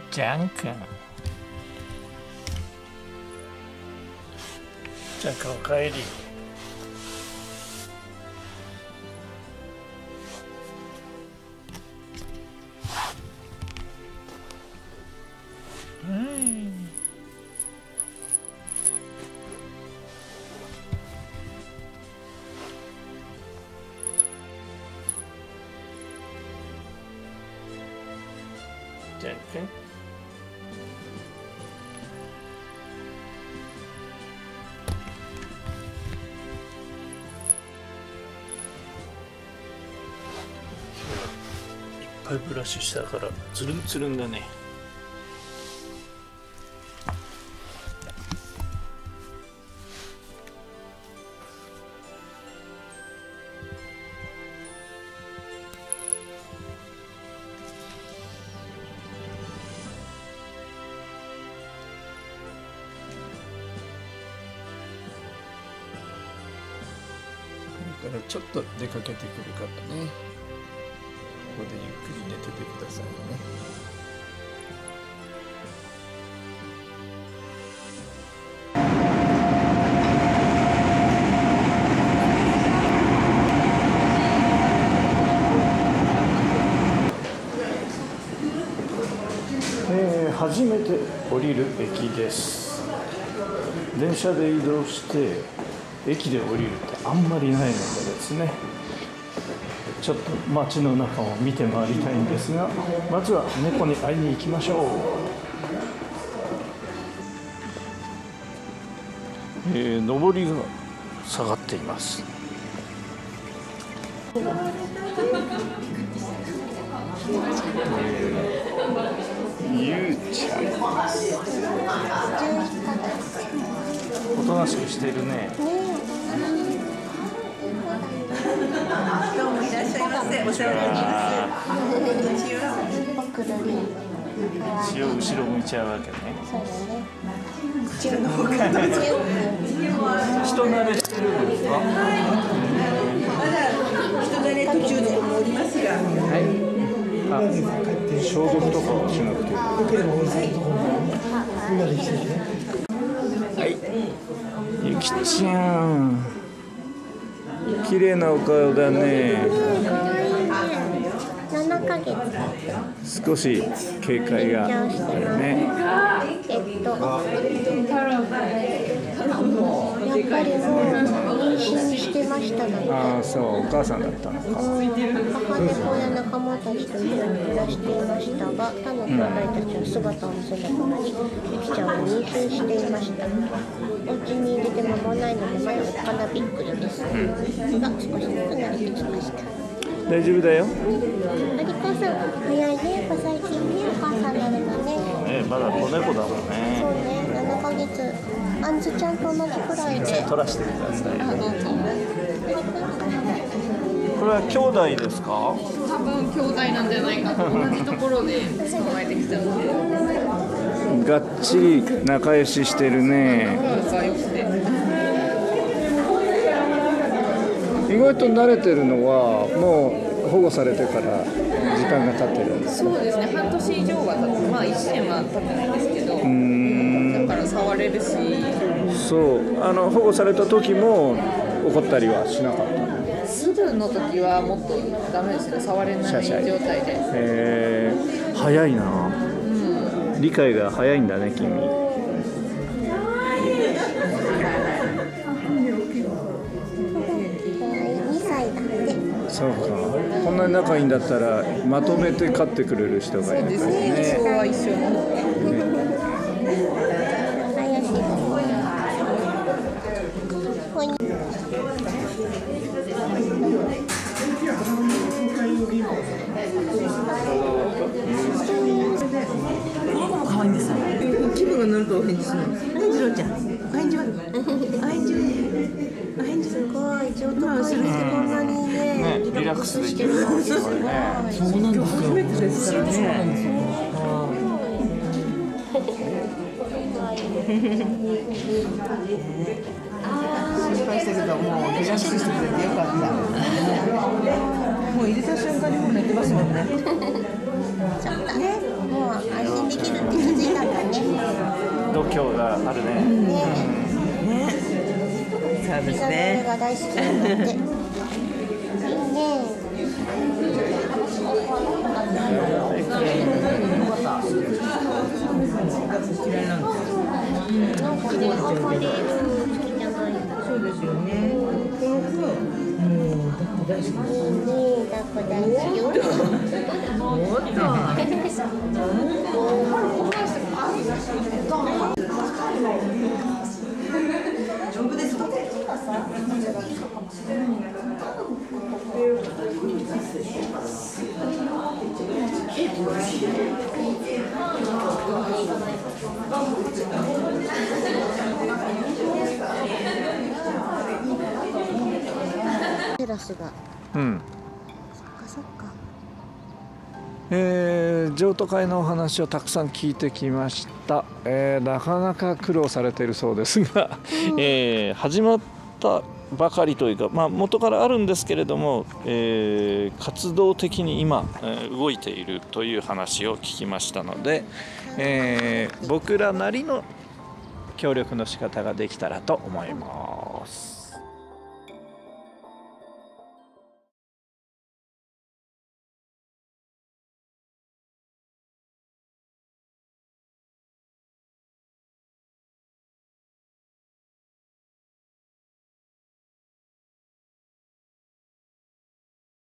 じゃんくん。じゃんくんおかえり。じゃんくん。いっぱいブラシしたからつるんつるんだね。からちょっと出かけてくる方ね、ここでゆっくり寝ててくださいね。初めて降りる駅です。電車で移動して駅で降りるってあんまりないのでですね、ちょっと街の中を見て回りたいんですが、まずは猫に会いに行きましょう。上りが下がっています。ゆうちゃん、おとなしくしてるね。 どうもいらっしゃいませ。お世話になります。 一応後ろ向いちゃうわけね。 人慣れしてるんですか？ 人慣れ途中の子もおりますが。 消毒とかはしなくて。はい。ゆきちゃん。綺麗なお顔だね。 7ヶ月。 少し警戒があるね。 やっぱりもう妊娠してましたので。 ああ、そう、お母さんだったのか。 母猫や仲間たちと一緒に暮らしていましたが、他の兄弟たちは姿を見せなくなり、ゆきちゃんは妊娠していました。お家に入れて間もないのでまだおっかなびっくりです。が少しずつ慣れてきました。 大丈夫だよ。 ありこさん、早いね、やっぱ最近ね、お母さんなのがね。 まだ子猫だもんね。 そうね、7ヶ月。あんずちゃんと同じくらいで。 取らせてください。これは兄弟ですか？ 多分兄弟なんじゃないかと、同じところで捕まえてきたので。 がっちり仲良ししてるね。 仲良くて。 意外と慣れてるのはもう保護されてから時間が経ってるんです。 そうですね、半年以上は経って、まあ1年は経ってないですけど、だから触れるし。 そう、保護された時も怒ったりはしなかった。 すぐの時はもっとダメですね、触れない状態で。 早いな、理解が早いんだね君。そうか、こんなに仲いいんだったらまとめて飼ってくれる人がいるんですね。 そうですね、一緒は一緒の。 可愛いんです。気分が乗るとお返事するの。はい、ジロちゃん。お返事は。お返事は。お返事すごい上手なする人こんなにね、 リラックスできるのすごいね。 そうなんですよ。初めてですからね。心配したけど、もうリラックスしてくれてよかった。もう入れた瞬間にもう寝てますもんね。 そっかね、もう安心できるって気づいたんだね。 度胸があるね。 ね、そうですそれね。 が大好きなんだって。いいね。なんかね、あんまり好きじゃない。 そうですよね。この服、もう大好きです。 だっこ大好きよ。 おっテラスが。 うん。 そっかそっか。 譲渡会のお話をたくさん聞いてきました。なかなか苦労されているそうですが、始まったばかりというか、元からあるんですけれども、活動的に今、動いているという話を聞きましたので、僕らなりの協力の仕方ができたらと思います。